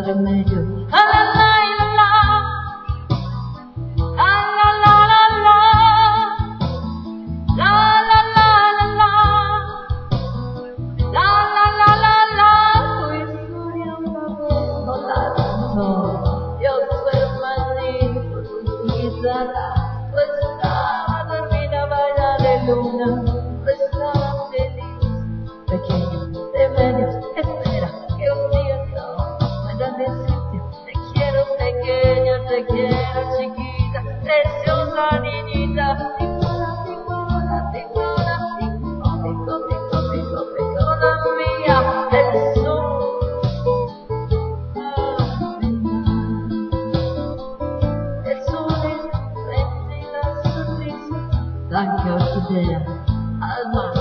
remedio. La la la la, la la la la la, la la la la la, la la la la la. Qui sono volando, io fermati questa dormita vaya de luna, estaba feliz, pequeño, de medios, espera que un día no pueda decirte te quiero pequeña, te quiero chiquita, preciosa niñita, picona, picona, picona, pico, pico, pico, pico, picona mía, el sol. Like your today, alma.